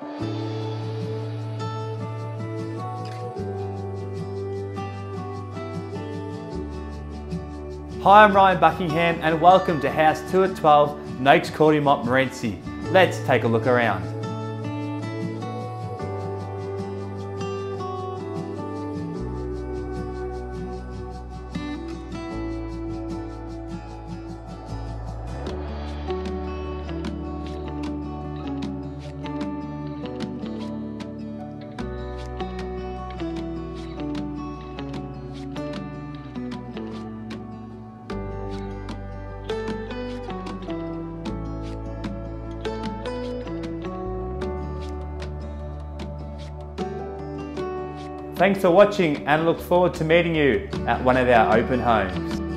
Hi, I'm Ryan Buckingham and welcome to House 2 at 12, Nokes Court in Montmorency. Let's take a look around. Thanks for watching and look forward to meeting you at one of our open homes.